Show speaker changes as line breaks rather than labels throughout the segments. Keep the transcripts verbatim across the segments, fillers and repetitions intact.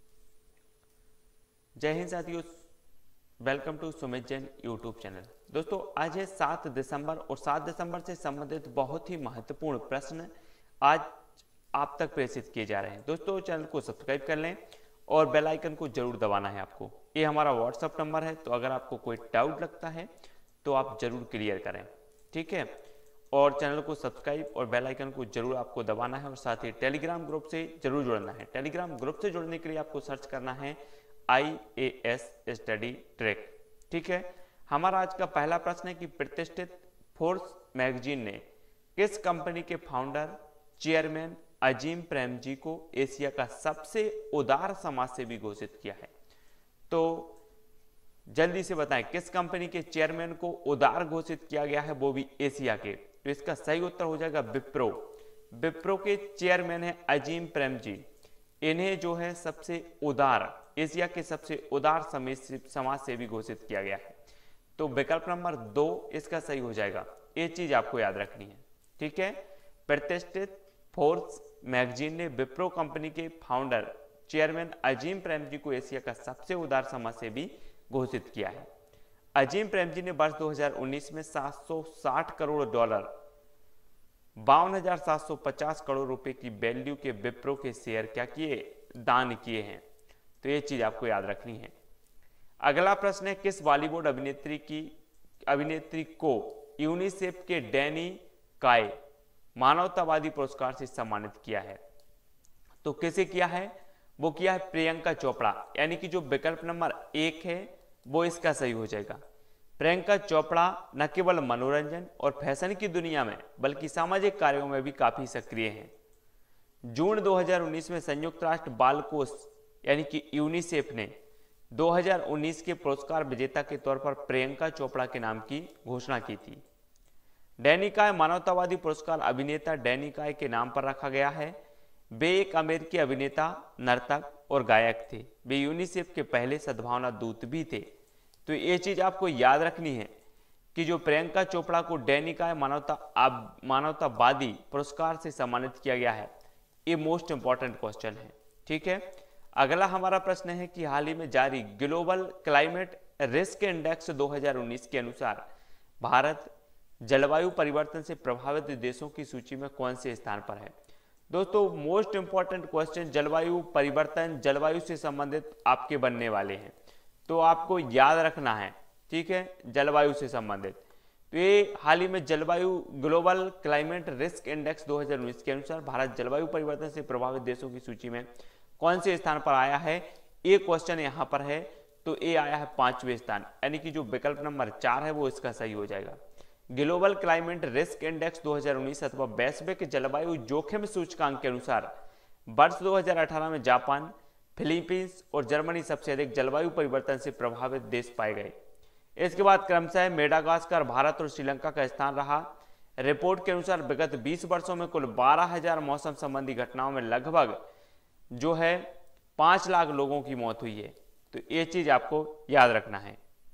जय हिंद साथियों, welcome to Sumit Jain YouTube channel. दोस्तों आज है सात दिसंबर और सात दिसंबर से संबंधित बहुत ही महत्वपूर्ण प्रश्न आज आप तक प्रेषित किए जा रहे हैं। दोस्तों चैनल को सब्सक्राइब कर लें और बेल आइकन को जरूर दबाना है आपको। ये हमारा व्हाट्सअप नंबर है, तो अगर आपको कोई डाउट लगता है तो आप जरूर क्लियर करें, ठीक है। और चैनल को सब्सक्राइब और बेल आइकन को जरूर आपको दबाना है और साथ ही टेलीग्राम ग्रुप से जरूर जुड़ना है। टेलीग्राम ग्रुप से जुड़ने के लिए आपको सर्च करना है I A S study track, ठीक है। हमारा आज का पहला प्रश्न है कि प्रतिष्ठित फोर्ब्स मैगजीन ने किस कंपनी के फाउंडर चेयरमैन अजीम प्रेमजी को एशिया का सबसे उदार समाजसेवी घोषित किया है। तो जल्दी से बताएं किस कंपनी के चेयरमैन को उदार घोषित किया गया है, वो भी एशिया के। तो इसका सही उत्तर हो जाएगा विप्रो। विप्रो के चेयरमैन है अजीम प्रेमजी। इन्हें जो है सबसे उदार, एशिया के सबसे उदार समाज सेवी घोषित किया गया है। तो विकल्प नंबर दो इसका सही हो जाएगा। ये चीज आपको याद रखनी है, ठीक है। प्रतिष्ठित फोर्ब्स मैगजीन ने विप्रो कंपनी के फाउंडर चेयरमैन अजीम प्रेमजी को एशिया का सबसे उदार समाज सेवी घोषित किया है। अजीम प्रेमजी ने वर्ष दो हज़ार उन्नीस में सात सौ साठ करोड़ डॉलर बावन हजार सात सौ पचास करोड़ रुपए की वैल्यू के विप्रो के शेयर क्या किए, दान किए हैं। तो ये चीज आपको याद रखनी है। अगला प्रश्न है किस बॉलीवुड अभिनेत्री की अभिनेत्री को यूनिसेफ के डैनी काय मानवतावादी पुरस्कार से सम्मानित किया है। तो किसे किया है, वो किया है प्रियंका चोपड़ा। यानी कि जो विकल्प नंबर एक है वो इसका सही हो जाएगा। प्रियंका चोपड़ा न केवल मनोरंजन और फैशन की दुनिया में बल्कि सामाजिक कार्यों में भी काफी सक्रिय हैं। जून दो हज़ार उन्नीस में संयुक्त राष्ट्र बाल कोष यानी कि यूनिसेफ ने दो हज़ार उन्नीस के पुरस्कार विजेता के तौर पर प्रियंका चोपड़ा के नाम की घोषणा की थी। डैनी काय मानवतावादी पुरस्कार अभिनेता डैनी काय के नाम पर रखा गया है। वे एक अमेरिकी अभिनेता, नर्तक और गायक थे। वे यूनिसेफ के पहले सद्भावना दूत भी थे। तो ये चीज आपको याद रखनी है कि जो प्रियंका चोपड़ा को डैनी काय मानवता मानवतावादी पुरस्कार से सम्मानित किया गया है, ये मोस्ट इंपॉर्टेंट क्वेश्चन है, ठीक है। अगला हमारा प्रश्न है कि हाल ही में जारी ग्लोबल क्लाइमेट रिस्क इंडेक्स दो हज़ार उन्नीस के अनुसार भारत जलवायु परिवर्तन से प्रभावित देशों की सूची में कौन से स्थान पर है। दोस्तों मोस्ट इंपॉर्टेंट क्वेश्चन जलवायु परिवर्तन, जलवायु से संबंधित आपके बनने वाले हैं, तो आपको याद रखना है, ठीक है, जलवायु से संबंधित। तो ये हाल ही में जलवायु ग्लोबल क्लाइमेट रिस्क इंडेक्स दो हज़ार उन्नीस के अनुसार भारत जलवायु परिवर्तन से प्रभावित देशों की सूची में कौन से स्थान पर आया है, ये क्वेश्चन यहाँ पर है। तो ये आया है पांचवें स्थान, यानी कि जो विकल्प नंबर चार है वो इसका सही हो जाएगा। ग्लोबल क्लाइमेट रिस्क इंडेक्स दो हज़ार उन्नीस अथवा वैश्विक जलवायु जोखिम सूचकांक के अनुसार वर्ष दो हज़ार अठारह में जापान, फिलीपींस और जर्मनी सबसे अधिक जलवायु परिवर्तन से प्रभावित देश पाए गए। इसके बाद क्रमशः मेडागास्कर, भारत और श्रीलंका का स्थान रहा। रिपोर्ट के अनुसार विगत बीस वर्षों में कुल बारह हजार मौसम संबंधी घटनाओं में लगभग जो है पांच लाख लोगों की मौत हुई है। तो ये चीज आपको याद रखना है,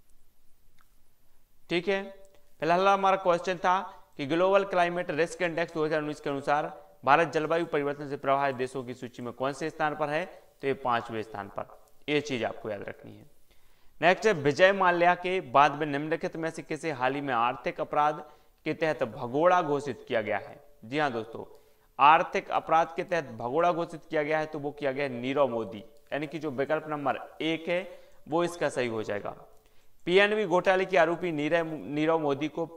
ठीक है। फिलहाल हमारा क्वेश्चन था कि ग्लोबल क्लाइमेट रिस्क इंडेक्स दो हज़ार उन्नीस के अनुसार भारत जलवायु परिवर्तन से प्रभावित देशों की सूची में कौन से स्थान पर है, तो ये पांचवें स्थान पर। ये चीज आपको याद रखनी है। नेक्स्ट है विजय माल्या के बाद में निम्नलिखित में से किसे हाल ही में आर्थिक अपराध के तहत भगोड़ा घोषित किया गया है। जी हाँ दोस्तों, आर्थिक अपराध के तहत भगोड़ा घोषित किया गया है, तो वो किया गया है नीरव मोदी। यानी कि जो विकल्प नंबर एक है वो इसका सही हो जाएगा। पीएनबी घोटाले के आरोपी नीरव नीरव मोदी को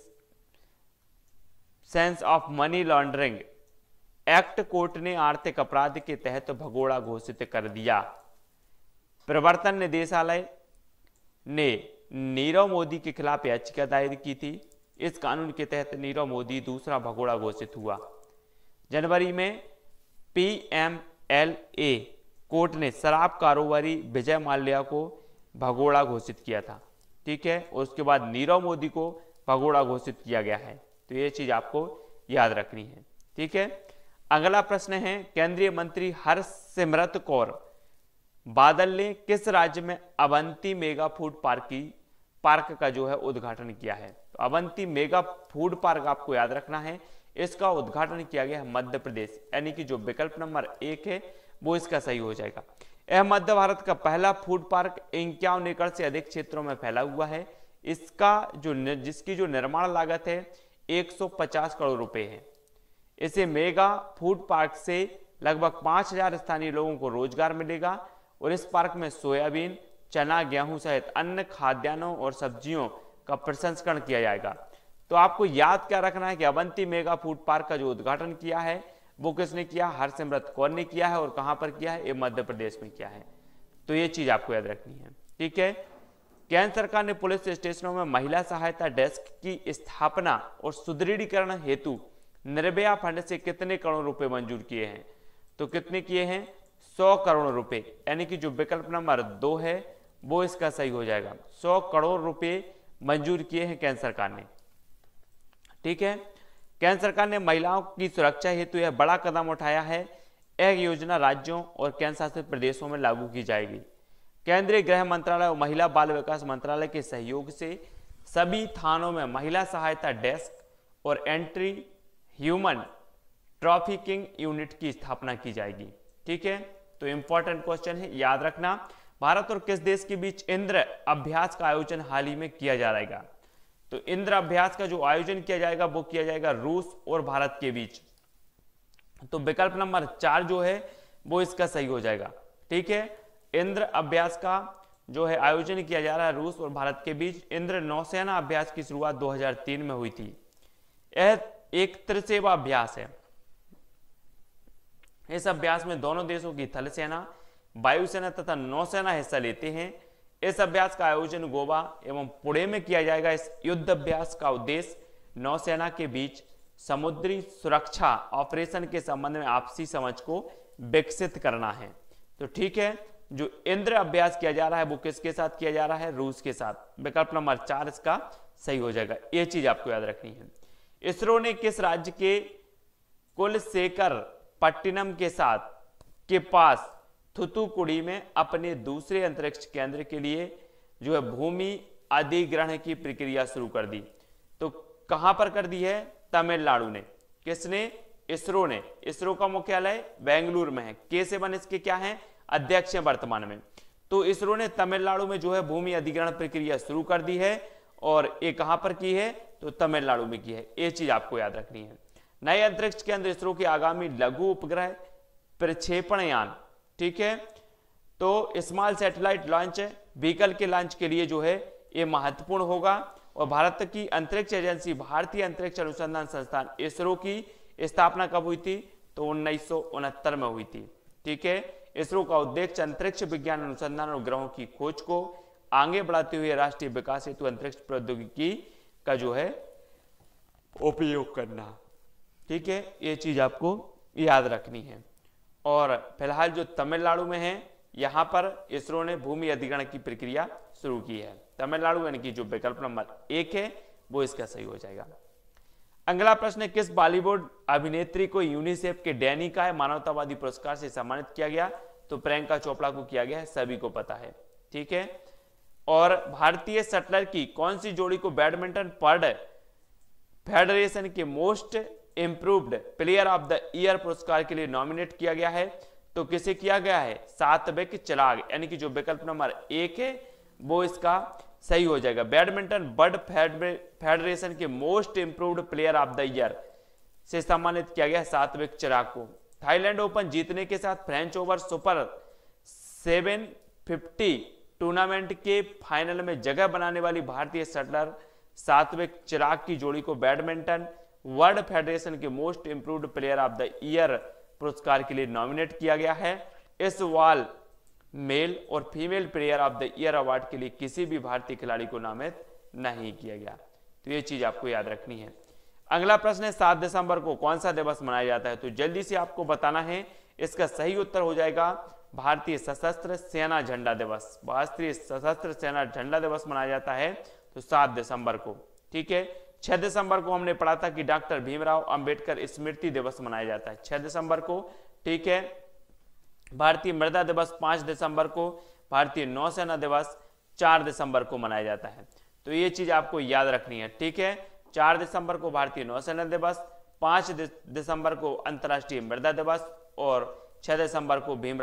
provisions of money laundering act court ने आर्थिक अपराध के तहत भगोड़ा घोषित कर दिया। प्रवर्तन निदेशालय ने नीरव मोदी के खिलाफ याचिका दायर की थी। इस कानून के तहत नीरव मोदी दूसरा भगोड़ा घोषित हुआ। जनवरी में पीएमएलए कोर्ट ने शराब कारोबारी विजय माल्या को भगोड़ा घोषित किया था, ठीक है। और उसके बाद नीरव मोदी को भगोड़ा घोषित किया गया है। तो ये चीज आपको याद रखनी है, ठीक है। अगला प्रश्न है केंद्रीय मंत्री हरसिमरत कौर बादल ने किस राज्य में अवंती मेगा फूड पार्क की पार्क का जो है उद्घाटन किया है। तो अवंती मेगा फूड पार्क आपको याद रखना है, इसका उद्घाटन किया गया है मध्य प्रदेश। यानी कि जो विकल्प नंबर एक है वो इसका सही हो जाएगा। यह मध्य भारत का पहला फूड पार्क इक्यावन एकड़ से अधिक क्षेत्रों में फैला हुआ है। इसका जो जिसकी जो निर्माण लागत है एक सौ पचास करोड़ रुपए है। इसे मेगा फूड पार्क से लगभग पांच हजार स्थानीय लोगों को रोजगार मिलेगा और इस पार्क में सोयाबीन, चना, गेहूं सहित अन्य खाद्यान्नों और सब्जियों का प्रसंस्करण किया जाएगा। तो आपको याद क्या रखना है कि अवंती मेगा फूड पार्क का जो उद्घाटन किया है वो किसने किया, हरसिमरत कौर ने किया है और कहां पर किया है, ये मध्य प्रदेश में किया है। तो ये चीज आपको याद रखनी है, ठीक है। केंद्र सरकार ने पुलिस स्टेशनों में महिला सहायता डेस्क की स्थापना और सुदृढ़ीकरण हेतु निर्भया फंड से कितने करोड़ रुपए मंजूर किए हैं, तो कितने किए हैं, सौ करोड़ रुपए, यानी कि जो विकल्प नंबर दो है वो इसका सही हो जाएगा। सौ करोड़ रुपए मंजूर किए हैं केंद्र सरकार ने, ठीक है। केंद्र सरकार ने महिलाओं की सुरक्षा हेतु यह बड़ा कदम उठाया है। यह योजना राज्यों और केंद्र शासित प्रदेशों में लागू की जाएगी। केंद्रीय गृह मंत्रालय और महिला बाल विकास मंत्रालय के सहयोग से सभी थानों में महिला सहायता डेस्क और एंट्री ह्यूमन ट्रैफिकिंग यूनिट की स्थापना की जाएगी, ठीक है। तो इंपॉर्टेंट क्वेश्चन है, याद रखना। भारत और किस देश के बीच इंद्र अभ्यास का आयोजन हाल ही में किया जा रहेगा, तो इंद्र अभ्यास का जो आयोजन किया जाएगा वो किया जाएगा रूस और भारत के बीच। तो विकल्प नंबर चार जो है वो इसका सही हो जाएगा, ठीक है। इंद्र अभ्यास का जो है आयोजन किया जा रहा है रूस और भारत के बीच। इंद्र नौसेना अभ्यास की शुरुआत दो हज़ार तीन में हुई थी। यह एक त्रिसेवा अभ्यास है। इस अभ्यास में दोनों देशों की थल सेना, वायुसेना तथा नौसेना हिस्सा लेते हैं। इस अभ्यास का आयोजन गोवा एवं पुणे में किया जाएगा। इस युद्ध अभ्यास का उद्देश्य नौसेना के बीच समुद्री सुरक्षा ऑपरेशन के संबंध में आपसी समझ को विकसित करना है। तो ठीक है, जो इंद्र अभ्यास किया जा रहा है वो किसके साथ किया जा रहा है, रूस के साथ। विकल्प नंबर चार इसका सही हो जाएगा। यह चीज आपको याद रखनी है। इसरो ने किस राज्य के कुलशेखर पट्टिनम के साथ के पास थुथुकुडी में अपने दूसरे अंतरिक्ष केंद्र के लिए जो है भूमि अधिग्रहण की प्रक्रिया शुरू कर दी। तो कहां पर कर दी है, तमिलनाडु ने। किसने, इसरो ने। इसरो का मुख्यालय बेंगलुरु में है। के सेवन इसके क्या है, अध्यक्ष है वर्तमान में। तो इसरो ने तमिलनाडु में जो है भूमि अधिग्रहण प्रक्रिया शुरू कर दी है और ये कहां पर की है, तो तमिलनाडु में की है। ये चीज आपको याद रखनी है। नए अंतरिक्ष केंद्र इसरो के आगामी लघु उपग्रह प्रक्षेपण यान, ठीक है, तो स्मॉल सैटेलाइट लॉन्च व्हीकल के लॉन्च के लिए जो है ये महत्वपूर्ण होगा। और भारत की अंतरिक्ष एजेंसी भारतीय अंतरिक्ष अनुसंधान संस्थान इसरो की स्थापना कब हुई थी, तो उन्नीस सौ उनहत्तर में हुई थी। ठीक है, इसरो का उद्देश्य अंतरिक्ष विज्ञान अनुसंधान और ग्रहों की खोज को आगे बढ़ाते हुए राष्ट्रीय विकास हेतु अंतरिक्ष प्रौद्योगिकी का जो है उपयोग करना। ठीक है, ये चीज आपको याद रखनी है। और फिलहाल जो तमिलनाडु में है यहां पर इसरो ने भूमि अधिग्रहण की प्रक्रिया शुरू की है। तमिलनाडु यानी कि जो विकल्प नंबर एक है वो इसका सही हो जाएगा। अगला प्रश्न है, किस बॉलीवुड अभिनेत्री को यूनिसेफ के डैनी का मानवतावादी पुरस्कार से सम्मानित किया गया, तो प्रियंका चोपड़ा को किया गया है, सभी को पता है। ठीक है, और भारतीय शटलर की कौन सी जोड़ी को बैडमिंटन वर्ल्ड फेडरेशन के most improved player of the year पुरस्कार के लिए नॉमिनेट किया गया है, तो किसे किया गया है, सात्विक चिराग, यानी कि जो विकल्प नंबर एक है वो इसका सही हो जाएगा। बैडमिंटन वर्ल्ड फेडरेशन के most improved player of the year से सम्मानित किया गया सात्विक चिराग को। थाईलैंड ओपन जीतने के साथ French over super seven fifty tournament के फाइनल में जगह बनाने वाली भारतीय शटलर सात्विक चिराग की जोड़ी को बैडमिंटन वर्ल्ड फेडरेशन के most improved player of the year पुरस्कार के लिए नॉमिनेट किया गया है। इस वाल मेल और female player of the year award के लिए किसी भी भारतीय खिलाड़ी को नामित नहीं किया गया। तो ये चीज आपको याद रखनी है। अगला प्रश्न है, सात दिसंबर को कौन सा दिवस मनाया जाता है, तो जल्दी से आपको बताना है। इसका सही उत्तर हो जाएगा भारतीय सशस्त्र सेना झंडा दिवस। भारतीय सशस्त्र सेना झंडा दिवस मनाया जाता है तो सात दिसंबर को। ठीक है, छह दिसंबर को हमने पढ़ा था कि डॉक्टर भीमराव अंबेडकर स्मृति दिवस मनाया जाता है छह दिसंबर को। ठीक है, भारतीय मृदा दिवस पांच दिसंबर को, भारतीय नौसेना दिवस चार दिसंबर को मनाया जाता है। तो ये चीज आपको याद रखनी है। ठीक है, चार दिसंबर को भारतीय नौसेना दिवस, पांच दिसंबर को अंतर्राष्ट्रीय मृदा दिवस और छह दिसंबर को भीमराव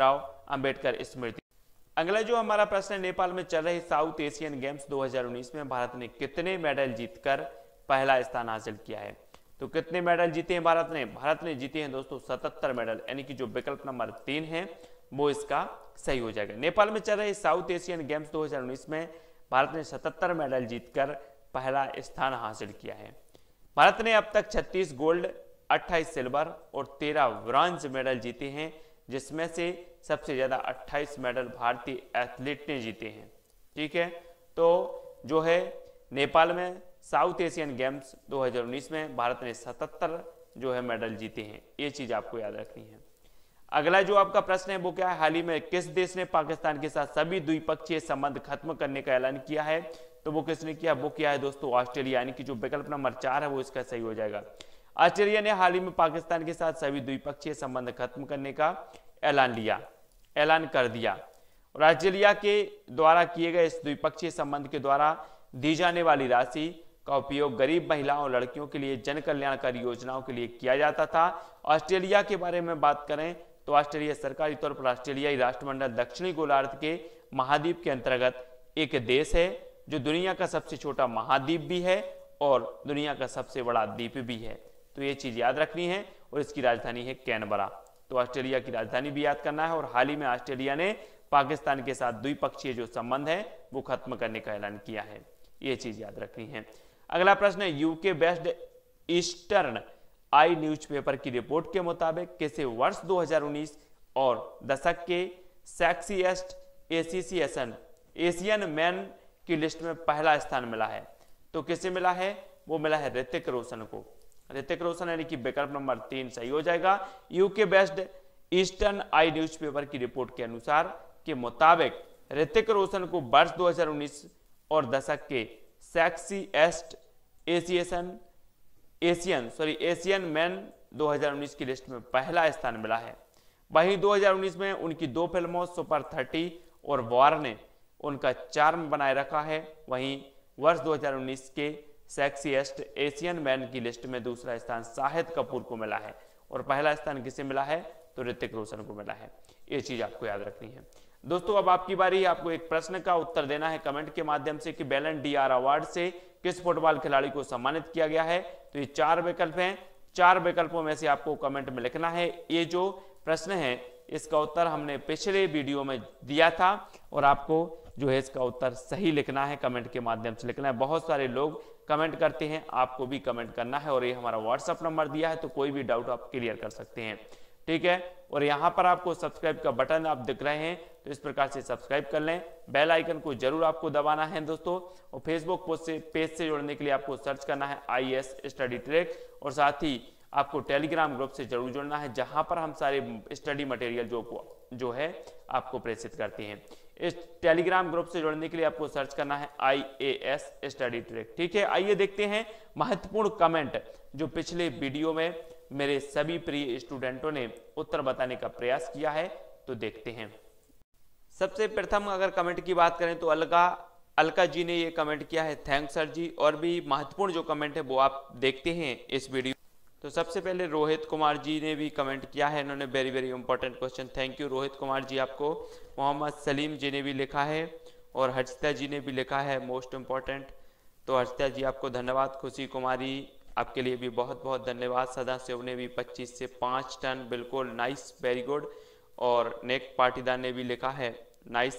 अंबेडकर स्मृति। अगला जो हमारा प्रश्न है, नेपाल में चल रहे साउथ एशियन गेम्स दो हज़ार उन्नीस में भारत ने कितने मेडल जीतकर पहला स्थान हासिल किया है? तो कितने मेडल जीते हैं भारत ने? भारत ने जीते हैं दोस्तों सतहत्तर मेडल, यानी कि जो विकल्प नंबर तीन है वो इसका सही हो जाएगा। नेपाल में चल रहे साउथ एशियन गेम्स दो हज़ार उन्नीस में भारत ने सतहत्तर मेडल जीतकर पहला स्थान हासिल किया है। भारत ने अब तक छत्तीस गोल्ड, अट्ठाईस सिल्वर और तेरह ब्रॉन्ज मेडल जीते हैं, जिसमें से सबसे ज्यादा अट्ठाईस मेडल भारतीय एथलीट ने जीते हैं। ठीक है, तो जो है नेपाल में साउथ एशियन गेम्स दो हज़ार उन्नीस में भारत ने सतहत्तर जो है मेडल जीते हैं, ये चीज आपको याद रखनी है। अगला जो आपका प्रश्न है वो क्या है, हाल ही में किस देश ने पाकिस्तान के साथ सभी द्विपक्षीय संबंध खत्म करने का ऐलान किया है? तो वो किसने किया? वो किया है दोस्तों ऑस्ट्रेलिया, यानी कि जो विकल्प नंबर चार है वो इसका सही हो जाएगा। ऑस्ट्रेलिया ने हाल ही में पाकिस्तान के साथ सभी द्विपक्षीय संबंध खत्म करने का ऐलान लिया ऐलान कर दिया और ऑस्ट्रेलिया के द्वारा किए गए इस द्विपक्षीय संबंध के द्वारा दी जाने वाली राशि का उपयोग गरीब महिलाओं और लड़कियों के लिए जन कल्याणकारी योजनाओं के लिए किया जाता था। ऑस्ट्रेलिया के बारे में बात करें तो ऑस्ट्रेलिया सरकारी तौर पर ऑस्ट्रेलियाई राष्ट्रमंडल दक्षिणी गोलार्ध के महाद्वीप के अंतर्गत एक देश है, जो दुनिया का सबसे छोटा महाद्वीप भी है और दुनिया का सबसे बड़ा द्वीप भी है। तो ये चीज याद रखनी है और इसकी राजधानी है कैनबरा। तो ऑस्ट्रेलिया की राजधानी भी याद करना है और हाल ही में ऑस्ट्रेलिया ने पाकिस्तान के साथ द्विपक्षीय जो संबंध है वो खत्म करने का ऐलान किया है, ये चीज याद रखनी है। अगला प्रश्न है, UK based Eastern Eye newspaper की रिपोर्ट के मुताबिक किसे वर्ष दो हज़ार उन्नीस और दशक के सेक्सीएस्ट एसोसिएशन एशियन मैन की लिस्ट में पहला स्थान मिला है? तो किसे मिला है? वो मिला है ऋतिक रोशन को। ऋतिक रोशन यानी कि विकल्प नंबर तीन सही हो जाएगा। UK based Eastern Eye newspaper की रिपोर्ट के अनुसार के मुताबिक ऋतिक रोशन को वर्ष दो हज़ार उन्नीस और दशक के sexiest Asian Asian sorry Asian man दो हज़ार उन्नीस की लिस्ट में पहला स्थान मिला है। वहीं दो हज़ार उन्नीस में उनकी दो फिल्मों सुपर तीस और वॉर ने उनका चार्म बनाए रखा है। वहीं वर्ष दो हज़ार उन्नीस के सेक्सीएस्ट एशियन मैन की लिस्ट में दूसरा स्थान शाहिद कपूर को मिला है और पहला स्थान किसे मिला है? तो ऋतिक रोशन को मिला है। ये चीज आपको याद रखनी है। दोस्तों अब आपकी बारी है, आपको एक प्रश्न का उत्तर देना है कमेंट के माध्यम से कि बैलन डी आर अवार्ड से किस फुटबॉल खिलाड़ी को सम्मानित किया गया है। तो ये चार विकल्प हैं, चार विकल्पों में से आपको कमेंट में लिखना है। ये जो प्रश्न है इसका उत्तर हमने पिछले वीडियो में दिया था और आपको जो है इसका उत्तर सही लिखना है, कमेंट के माध्यम से लिखना है। बहुत सारे लोग कमेंट करते हैं, आपको भी कमेंट करना है और ये हमारा व्हाट्सएप नंबर दिया है, तो कोई भी डाउट आप क्लियर कर सकते हैं। ठीक है, और यहाँ पर आपको सब्सक्राइब का बटन आप दिख रहे हैं, तो इस प्रकार से सब्सक्राइब कर लें। बेल आइकन को जरूर आपको दबाना है दोस्तों। और फेसबुक पोस्ट से पेज से जुड़ने के लिए आपको सर्च करना है I A S study track और साथ ही आपको टेलीग्राम ग्रुप से जरूर जुड़ना है, जहां पर हम सारे स्टडी मटेरियल जो जो है आपको प्रेषित करते हैं। इस टेलीग्राम ग्रुप से जुड़ने के लिए आपको सर्च करना है I A S study track. ठीक है, आइए देखते हैं महत्वपूर्ण कमेंट जो पिछले वीडियो में मेरे सभी प्रिय स्टूडेंटों ने उत्तर बताने का प्रयास किया है, तो देखते हैं। सबसे प्रथम अगर कमेंट की बात करें तो अलका अलका जी ने ये कमेंट किया है, थैंक्स सर जी। और भी महत्वपूर्ण जो कमेंट है वो आप देखते हैं इस वीडियो। तो सबसे पहले रोहित कुमार जी ने भी कमेंट किया है, इन्होंने very very important question, thank you Rohit Kumar ji आपको। मोहम्मद सलीम जी ने भी लिखा है और हर्षिता जी ने भी लिखा है मोस्ट इम्पॉर्टेंट, तो हर्षिता जी आपको धन्यवाद। खुशी कुमारी आपके लिए भी बहुत बहुत धन्यवाद। सदा शिव ने भी पच्चीस से पाँच टन, बिल्कुल नाइस, वेरी गुड। और नेक पाटीदार ने भी लिखा है नाइस।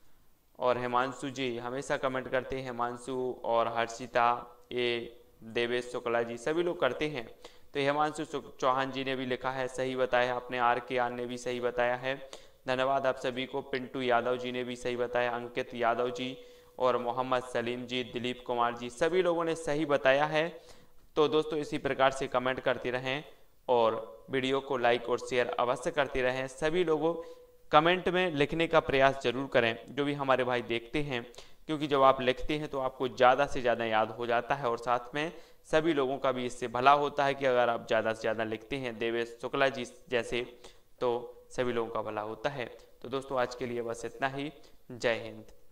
और हिमांशु जी हमेशा कमेंट करते हैं, हिमांशु और हर्षिता, ये देवेश शुक्ला जी सभी लोग करते हैं। तो हिमांशु चौहान जी ने भी लिखा है, सही बताया आपने। आर के आर ने भी सही बताया है, धन्यवाद आप सभी को। पिंटू यादव जी ने भी सही बताया, अंकित यादव जी और मोहम्मद सलीम जी, दिलीप कुमार जी, सभी लोगों ने सही बताया है। तो दोस्तों इसी प्रकार से कमेंट करते रहें और वीडियो को लाइक और शेयर अवश्य करते रहें। सभी लोगों कमेंट में लिखने का प्रयास जरूर करें, जो भी हमारे भाई देखते हैं, क्योंकि जब आप लिखते हैं तो आपको ज़्यादा से ज़्यादा याद हो जाता है और साथ में सभी लोगों का भी इससे भला होता है कि अगर आप ज़्यादा से ज़्यादा लिखते हैं देवेश शुक्ला जी जैसे, तो सभी लोगों का भला होता है। तो दोस्तों आज के लिए बस इतना ही, जय हिंद।